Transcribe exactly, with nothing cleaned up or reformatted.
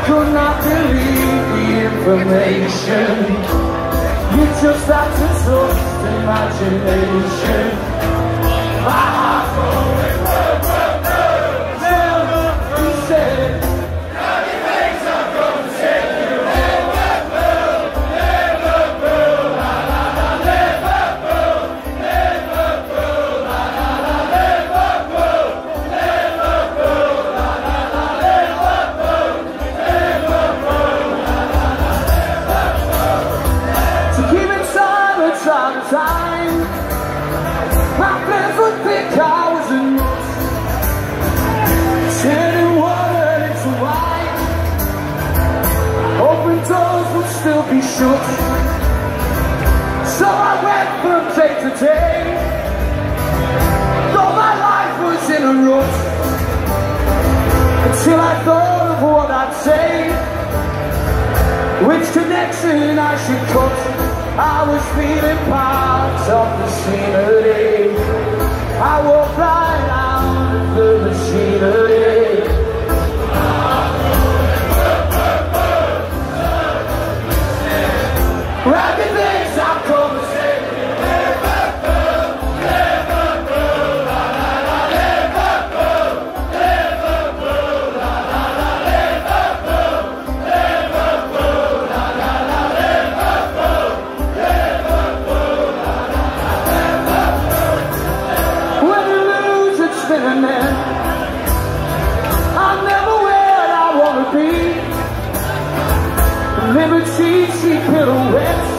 could not believe the information. You just had to trust imagination. My heart going boom, boom, boom. Never, he said, nothing makes I'm gonna take you home. Liverpool, Liverpool, la la la, Liverpool, Liverpool, la la la, Liverpool, Liverpool, la la la, Liverpool, Liverpool, la la la, Liverpool. To keep it silent all the time, my friends would think I was a nut, turning water into wine. Open doors would still be shut, so I went from day to day, though my life was in a rut, until I thought of what I'd say, which connection I should cut. I was feeling part of the scenery. I walked right out of the machinery. Ragged things I've come to say. Liverpool, Liverpool, la la la, Liverpool, Liverpool, la la la, Liverpool, Liverpool, la la la, Liverpool, Liverpool, la la la, Liverpool. When you lose, it's spinning there. I'm never where I wanna be. Liberty, she pirouettes.